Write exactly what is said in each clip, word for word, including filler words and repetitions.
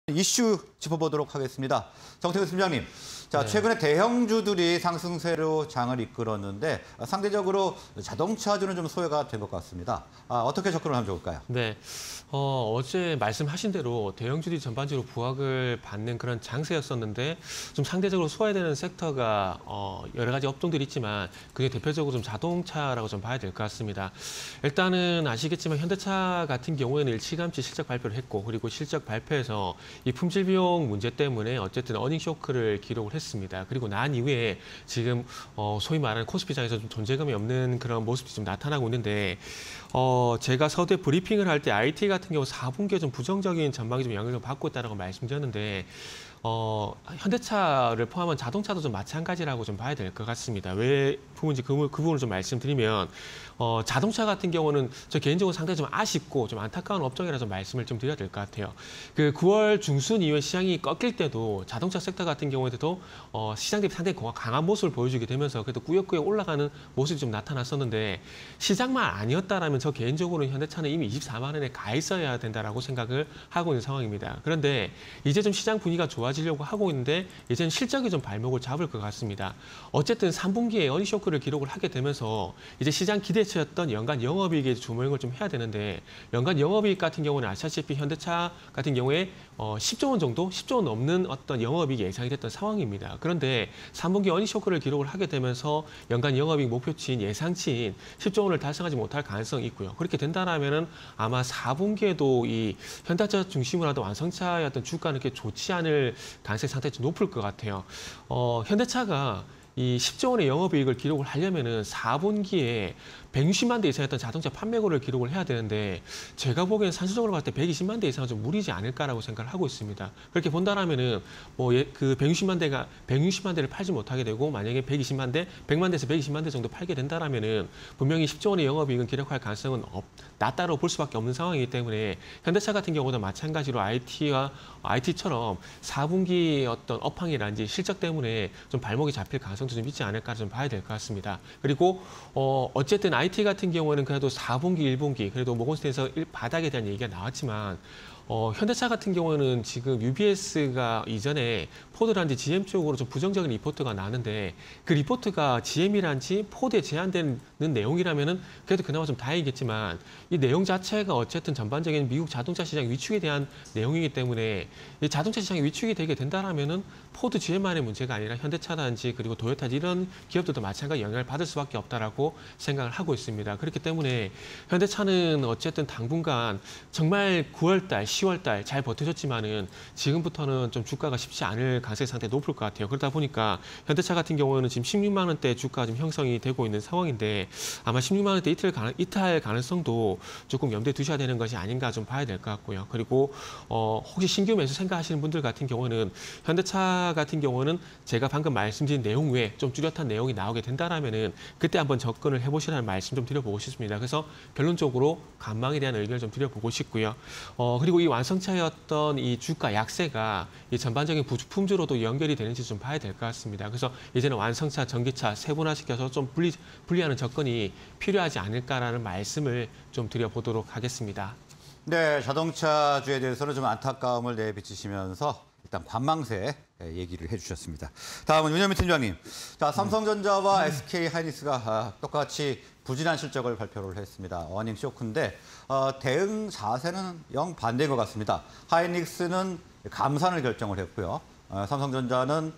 이슈 짚어보도록 하겠습니다. 정태근 팀장님, 자 네. 최근에 대형주들이 상승세로 장을 이끌었는데 상대적으로 자동차주는 좀 소외가 된 것 같습니다. 아, 어떻게 접근을 하면 좋을까요? 네, 어, 어제 말씀하신 대로 대형주들이 전반적으로 부각을 받는 그런 장세였었는데 좀 상대적으로 소외되는 섹터가 어, 여러 가지 업종들이 있지만 그게 대표적으로 좀 자동차라고 좀 봐야 될 것 같습니다. 일단은 아시겠지만 현대차 같은 경우에는 일찌감치 실적 발표를 했고 그리고 실적 발표에서 이 품질 비용 문제 때문에 어쨌든 어닝 쇼크를 기록을 했습니다. 그리고 난 이후에 지금 어, 소위 말하는 코스피장에서 좀 존재감이 없는 그런 모습이 좀 나타나고 있는데 어, 제가 서두에 브리핑을 할 때 아이티 같은 경우 사 분기에 좀 부정적인 전망이 좀 영향을 받고 있다고 말씀드렸는데 어, 현대차를 포함한 자동차도 좀 마찬가지라고 좀 봐야 될 것 같습니다. 왜 부분인지 그, 그 부분을 좀 말씀드리면 어, 자동차 같은 경우는 저 개인적으로 상당히 좀 아쉽고 좀 안타까운 업종이라 좀 말씀을 좀 드려야 될 것 같아요. 그 구월 중순 이후에 시장이 꺾일 때도 자동차 섹터 같은 경우에도 어, 시장 대비 상당히 강한 모습을 보여주게 되면서 그래도 꾸역꾸역 올라가는 모습이 좀 나타났었는데 시장만 아니었다라면 저 개인적으로는 현대차는 이미 이십사만 원에 가 있어야 된다라고 생각을 하고 있는 상황입니다. 그런데 이제 좀 시장 분위기가 좋아지려고 하고 있는데 이제는 실적이 좀 발목을 잡을 것 같습니다. 어쨌든 삼 분기에 어닝 쇼크를 기록을 하게 되면서 이제 시장 기대치였던 연간 영업이익에 조명을 좀 해야 되는데 연간 영업이익 같은 경우는 아시다시피 현대차 같은 경우에 어, 십조 원 정도, 십조 원 넘는 어떤 영업이익이 예상이 됐던 상황입니다. 그런데 삼 분기 어닝 쇼크를 기록을 하게 되면서 연간 영업이익 목표치인 예상치인 십조 원을 달성하지 못할 가능성이 있고요. 그렇게 된다라면은 아마 사 분기에도 이 현대차 중심으로 하던 완성차였던 주가는 그렇게 좋지 않을 가능성이 상당히 좀 높을 것 같아요. 어, 현대차가 이 십조 원의 영업이익을 기록을 하려면은 사 분기에 백육십만 대 이상이었던 자동차 판매고를 기록을 해야 되는데 제가 보기에는 산술적으로 봤을 때 백이십만 대 이상은 좀 무리지 않을까라고 생각을 하고 있습니다. 그렇게 본다라면은 뭐 그 백육십만 대가 백육십만 대를 팔지 못하게 되고 만약에 백이십만 대, 백만 대에서 백이십만 대 정도 팔게 된다라면은 분명히 십조 원의 영업이익은 기록할 가능성은 없, 낮다고 볼 수밖에 없는 상황이기 때문에 현대차 같은 경우도 마찬가지로 아이티와 아이티처럼 사 분기 어떤 업황이라든지 실적 때문에 좀 발목이 잡힐 가능성도 좀 있지 않을까 좀 봐야 될 것 같습니다. 그리고 어, 어쨌든 아이티 같은 경우에는 그래도 사 분기, 일 분기 그래도 모건스탠에서 바닥에 대한 얘기가 나왔지만 어, 현대차 같은 경우는 지금 유비에스가 이전에 포드란지 지엠 쪽으로 좀 부정적인 리포트가 나는데 그 리포트가 지엠이란지 포드에 제한되는 내용이라면은 그래도 그나마 좀 다행이겠지만 이 내용 자체가 어쨌든 전반적인 미국 자동차 시장 위축에 대한 내용이기 때문에 이 자동차 시장이 위축이 되게 된다라면은 포드 지엠만의 문제가 아니라 현대차단지 그리고 도요타 이런 기업들도 마찬가지 영향을 받을 수밖에 없다라고 생각을 하고 있습니다. 그렇기 때문에 현대차는 어쨌든 당분간 정말 구월달, 시월달 잘 버텨줬지만은 지금부터는 좀 주가가 쉽지 않을 가능성이 상당히 높을 것 같아요. 그러다 보니까 현대차 같은 경우는 지금 십육만 원대 주가가 지금 형성이 되고 있는 상황인데 아마 십육만 원대 이탈, 가능, 이탈 가능성도 조금 염두에 두셔야 되는 것이 아닌가 좀 봐야 될 것 같고요. 그리고 어, 혹시 신규 매수 생각하시는 분들 같은 경우는 현대차 같은 경우는 제가 방금 말씀드린 내용 외에 좀 뚜렷한 내용이 나오게 된다라면은 그때 한번 접근을 해보시라는 말씀 좀 드려보고 싶습니다. 그래서 결론적으로 관망에 대한 의견을 좀 드려보고 싶고요. 어, 그리고 이 완성차였던 이 주가 약세가 이 전반적인 품주로도 연결이 되는지 좀 봐야 될 것 같습니다. 그래서 이제는 완성차, 전기차 세분화시켜서 좀 분리, 분리하는 접근이 필요하지 않을까라는 말씀을 좀 드려보도록 하겠습니다. 네, 자동차주에 대해서는 좀 안타까움을 내비치시면서 일단 관망세 얘기를 해주셨습니다. 다음은 윤현미 팀장님. 자, 삼성전자와 음. 에스케이하이닉스가 똑같이 부진한 실적을 발표를 했습니다. 어닝 쇼크인데 어, 대응 자세는 영 반대인 것 같습니다. 하이닉스는 감산을 결정을 했고요. 어, 삼성전자는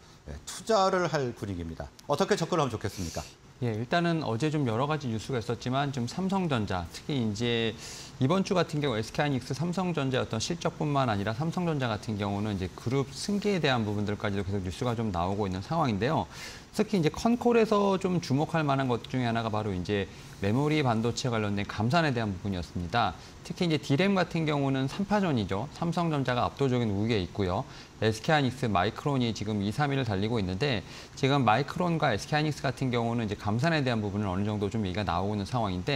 투자를 할 분위기입니다. 어떻게 접근하면 좋겠습니까? 예, 일단은 어제 좀 여러 가지 뉴스가 있었지만 좀 삼성전자, 특히 이제 이번 주 같은 경우 에스케이하이닉스, 삼성전자의 어떤 실적뿐만 아니라 삼성전자 같은 경우는 이제 그룹 승계에 대한 부분들까지도 계속 뉴스가 좀 나오고 있는 상황인데요. 특히 이제 컨콜에서 좀 주목할 만한 것 중에 하나가 바로 이제 메모리 반도체 관련된 감산에 대한 부분이었습니다. 특히 이제 디램 같은 경우는 삼 파전이죠. 삼성전자가 압도적인 우위에 있고요. 에스케이하이닉스, 마이크론이 지금 이, 삼 위를 달리고 있는데 지금 마이크론과 에스케이하이닉스 같은 경우는 이제 감산에 대한 부분은 어느 정도 좀 얘기가 나오고 있는 상황인데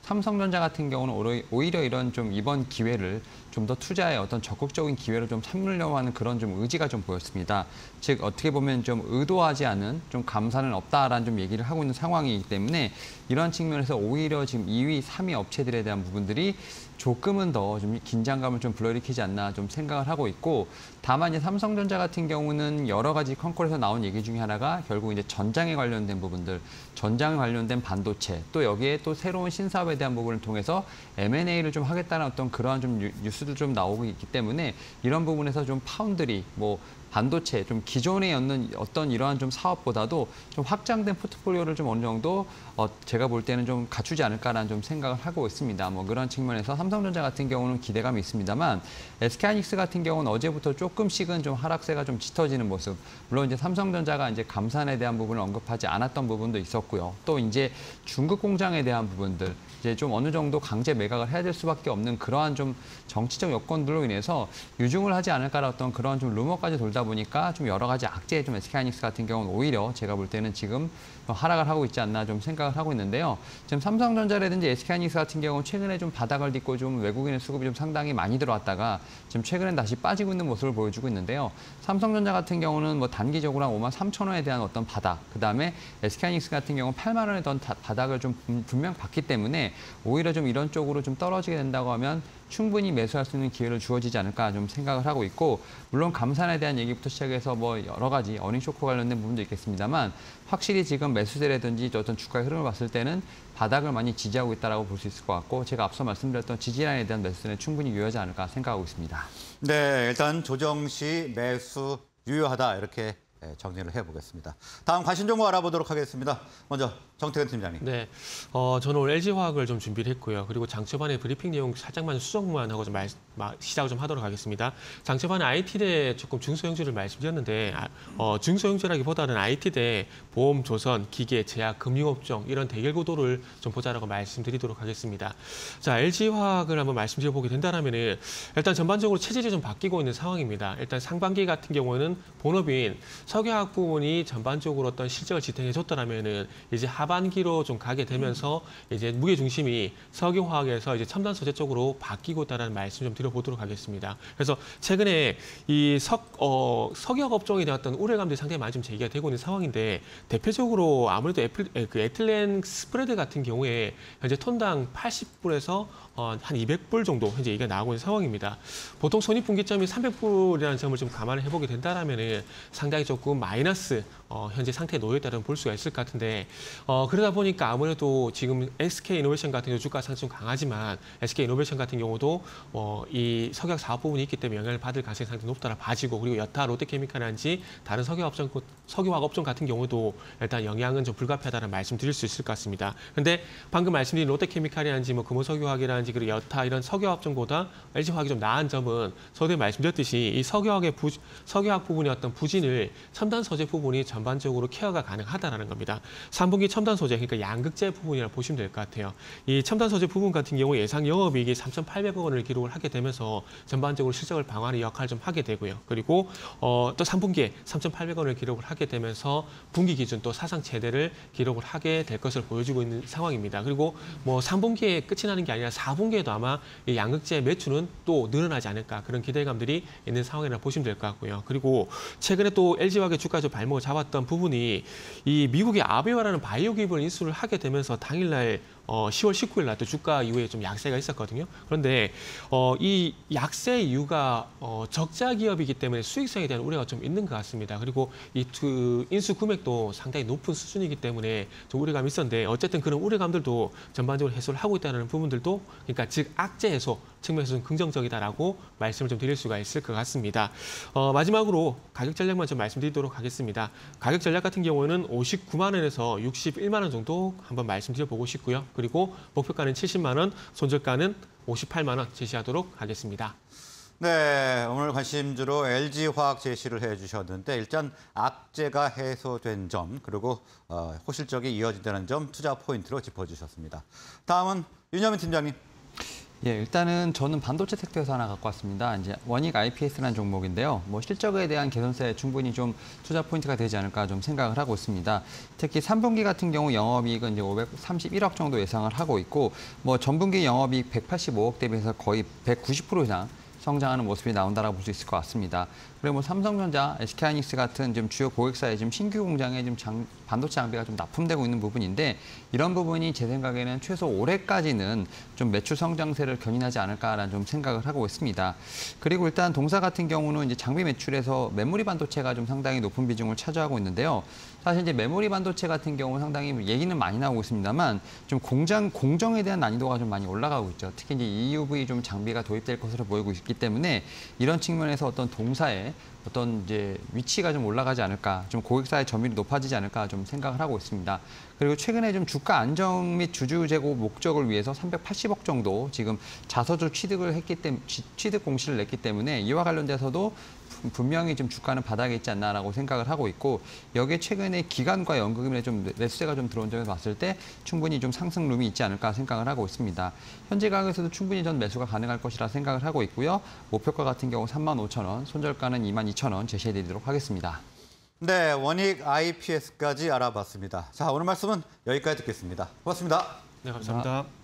삼성전자 같은 경우는 오히려- 오히려 이런 좀 이번 기회를 좀 더 투자에 어떤 적극적인 기회를 좀 삼으려고 하는 그런 좀 의지가 좀 보였습니다. 즉 어떻게 보면 좀 의도하지 않은 좀 감산은 없다라는 좀 얘기를 하고 있는 상황이기 때문에 이런 측면에서 오히려 지금 이 위, 삼 위 업체들에 대한 부분들이 조금은 더 좀 긴장감을 좀 불러일으키지 않나 좀 생각을 하고 있고, 다만 이제 삼성전자 같은 경우는 여러 가지 컨콜에서 나온 얘기 중에 하나가 결국 이제 전장에 관련된 부분들, 전장에 관련된 반도체, 또 여기에 또 새로운 신사업에 대한 부분을 통해서 엠 앤 에이를 좀 하겠다는 어떤 그러한 좀 뉴- 뉴스도 좀 나오고 있기 때문에 이런 부분에서 좀 파운드리, 뭐 반도체, 좀 기존에 있는 어떤 이러한 좀 사업보다도 좀 확장된 포트폴리오를 좀 어느 정도 어, 제가 볼 때는 좀 갖추지 않을까라는 좀 생각을 하고 있습니다. 뭐 그런 측면에서 삼성전자 같은 경우는 기대감이 있습니다만 에스케이하이닉스 같은 경우는 어제부터 조금씩은 좀 하락세가 좀 짙어지는 모습. 물론 이제 삼성전자가 이제 감산에 대한 부분을 언급하지 않았던 부분도 있었고요. 또 이제 중국 공장에 대한 부분들, 이제 좀 어느 정도 강제 매각을 해야 될 수밖에 없는 그러한 좀 정치적 여건들로 인해서 유증을 하지 않을까라는 어떤 그런 좀 루머까지 돌다 보니까 좀 여러 가지 악재의 좀 에스케이하이닉스 같은 경우는 오히려 제가 볼 때는 지금 하락을 하고 있지 않나 좀 생각을 하고 있는데요. 지금 삼성전자라든지 에스케이하이닉스 같은 경우는 최근에 좀 바닥을 딛고 좀 외국인의 수급이 좀 상당히 많이 들어왔다가 지금 최근엔 다시 빠지고 있는 모습을 보여주고 있는데요. 삼성전자 같은 경우는 뭐 단기적으로 한 오만 삼천 원에 대한 어떤 바닥, 그다음에 에스케이하이닉스 같은 경우는 팔만 원에 대한 바닥을 좀 분명 봤기 때문에 오히려 좀 이런 쪽으로 좀 떨어지게 된다고 하면 충분히 매수할 수 있는 기회를 주어지지 않을까 좀 생각을 하고 있고, 물론 감산에 대한 얘기부터 시작해서 뭐 여러 가지 어닝 쇼크 관련된 부분도 있겠습니다만 확실히 지금 매수세라든지 어떤 주가의 흐름을 봤을 때는 바닥을 많이 지지하고 있다고 볼 수 있을 것 같고, 제가 앞서 말씀드렸던 지지라인에 대한 매수는 충분히 유효하지 않을까 생각하고 있습니다. 네, 일단 조정 시 매수 유효하다 이렇게 정리를 해보겠습니다. 다음 관심 정보 알아보도록 하겠습니다. 먼저 정태근 팀장님. 네, 어, 저는 오늘 엘지화학을 좀 준비를 했고요. 그리고 장초반에 브리핑 내용 살짝만 수정만 하고 좀 말, 마, 시작을 좀 하도록 하겠습니다. 장초반에 아이티대 조금 중소형주를 말씀드렸는데 아, 어, 중소형주라기보다는 아이티대 보험, 조선, 기계, 제약, 금융업종 이런 대결 구도를 좀 보자라고 말씀드리도록 하겠습니다. 자, 엘지화학을 한번 말씀드려보게 된다면은 일단 전반적으로 체질이 좀 바뀌고 있는 상황입니다. 일단 상반기 같은 경우는 본업인 석유화학 부분이 전반적으로 어떤 실적을 지탱해줬더라면은 이제 하반기로 좀 가게 되면서 이제 무게 중심이 석유화학에서 이제 첨단 소재 쪽으로 바뀌고 있다는 말씀 좀 드려보도록 하겠습니다. 그래서 최근에 이 석, 어, 석유화학 업종에 대한 어떤 우려감들이 상당히 많이 좀 제기가 되고 있는 상황인데, 대표적으로 아무래도 애플, 그 에틸렌 스프레드 같은 경우에 현재 톤당 팔십 불에서 어, 한 이백 불 정도 현재 얘기가 나오고 있는 상황입니다. 보통 손익분기점이 삼백 불이라는 점을 좀 감안을 해보게 된다면은 상당히 조금 마이너스 어, 현재 상태에 놓여 있다는 볼 수가 있을 것 같은데, 어, 그러다 보니까 아무래도 지금 에스케이이노베이션 같은 경우 주가 상승 좀 강하지만 에스케이이노베이션 같은 경우도 어, 이 석유화학 사업 부분이 있기 때문에 영향을 받을 가능성이 상당히 높다라 봐지고, 그리고 여타 롯데케미칼이라든지 다른 석유화학 업종, 석유화학 업종 같은 경우도 일단 영향은 좀 불가피하다는 말씀 드릴 수 있을 것 같습니다. 그런데 방금 말씀드린 롯데케미칼이라든지 뭐 금호석유화학이라든지 그리고 여타 이런 석유화학 업종보다 엘지화학이 좀 나은 점은 서두에 말씀드렸듯이 이 석유화학의 부, 석유화학 부분의 어떤 부진을 첨단 소재 부분이 전반적으로 케어가 가능하다는 겁니다. 삼 분기 첨단 소재, 그러니까 양극재 부분이라고 보시면 될 것 같아요. 이 첨단 소재 부분 같은 경우 예상 영업이익이 삼천팔백억 원을 기록을 하게 되면서 전반적으로 실적을 방어하는 역할을 좀 하게 되고요. 그리고 어, 또 삼 분기에 삼천팔백억 원을 기록을 하게 되면서 분기 기준 또 사상 최대를 기록을 하게 될 것을 보여주고 있는 상황입니다. 그리고 뭐 삼 분기에 끝이 나는 게 아니라 사 분기에도 아마 이 양극재 매출은 또 늘어나지 않을까, 그런 기대감들이 있는 상황이라고 보시면 될 것 같고요. 그리고 최근에 또 엘지화학의 주가에서 발목을 잡았던 부분이 이 미국의 아베와라는 바이오 기업을 인수를 하게 되면서 당일날 어, 시월 십구일 날 또 주가 이후에 좀 약세가 있었거든요. 그런데 어, 이 약세 이유가 어, 적자 기업이기 때문에 수익성에 대한 우려가 좀 있는 것 같습니다. 그리고 이 그 인수 금액도 상당히 높은 수준이기 때문에 좀 우려감이 있었는데, 어쨌든 그런 우려감들도 전반적으로 해소를 하고 있다는 부분들도, 그러니까 즉 악재 해소 측면에서 좀 긍정적이다라고 말씀을 좀 드릴 수가 있을 것 같습니다. 어, 마지막으로 가격 전략만 좀 말씀드리도록 하겠습니다. 가격 전략 같은 경우는 오십구만 원에서 육십일만 원 정도 한번 말씀드려보고 싶고요. 그리고 목표가는 칠십만 원, 손절가는 오십팔만 원 제시하도록 하겠습니다. 네, 오늘 관심주로 엘지화학 제시를 해주셨는데, 일단 악재가 해소된 점, 그리고 어, 호실적이 이어진다는 점 투자 포인트로 짚어주셨습니다. 다음은 윤여민 팀장님. 예, 일단은 저는 반도체 섹터에서 하나 갖고 왔습니다. 이제 원익 아이피에스라는 종목인데요. 뭐 실적에 대한 개선세에 충분히 좀 투자 포인트가 되지 않을까 좀 생각을 하고 있습니다. 특히 삼 분기 같은 경우 영업이익은 이제 오백삼십일억 정도 예상을 하고 있고, 뭐 전분기 영업이익 백팔십오억 대비해서 거의 백구십 퍼센트 이상 성장하는 모습이 나온다라고 볼 수 있을 것 같습니다. 그리고 뭐 삼성전자, 에스케이하이닉스 같은 좀 주요 고객사의 좀 신규 공장에 좀 장, 반도체 장비가 좀 납품되고 있는 부분인데, 이런 부분이 제 생각에는 최소 올해까지는 좀 매출 성장세를 견인하지 않을까라는 좀 생각을 하고 있습니다. 그리고 일단 동사 같은 경우는 이제 장비 매출에서 메모리 반도체가 좀 상당히 높은 비중을 차지하고 있는데요. 사실 이제 메모리 반도체 같은 경우는 상당히 얘기는 많이 나오고 있습니다만, 좀 공장 공정에 대한 난이도가 좀 많이 올라가고 있죠. 특히 이제 이유브이 좀 장비가 도입될 것으로 보이고 있기 때문에 이런 측면에서 어떤 동사의 어떤 이제 위치가 좀 올라가지 않을까, 좀 고객사의 점유율이 높아지지 않을까 좀 생각을 하고 있습니다. 그리고 최근에 좀 주가 안정 및 주주 제고 목적을 위해서 삼백팔십억 정도 지금 자서주 취득을 했기 때문에 취득 공시를 냈기 때문에 이와 관련돼서도 분명히 좀 주가는 바닥에 있지 않나라고 생각을 하고 있고, 여기에 최근에 기관과 연금에 좀 매수세가 좀 들어온 점에서 봤을 때 충분히 좀 상승룸이 있지 않을까 생각을 하고 있습니다. 현재 가격에서도 충분히 전 매수가 가능할 것이라 생각을 하고 있고요. 목표가 같은 경우 삼만 오천 원, 손절가는 이만 이천 원 제시해드리도록 하겠습니다. 네, 원익 아이피에스까지 알아봤습니다. 자, 오늘 말씀은 여기까지 듣겠습니다. 고맙습니다. 네, 감사합니다.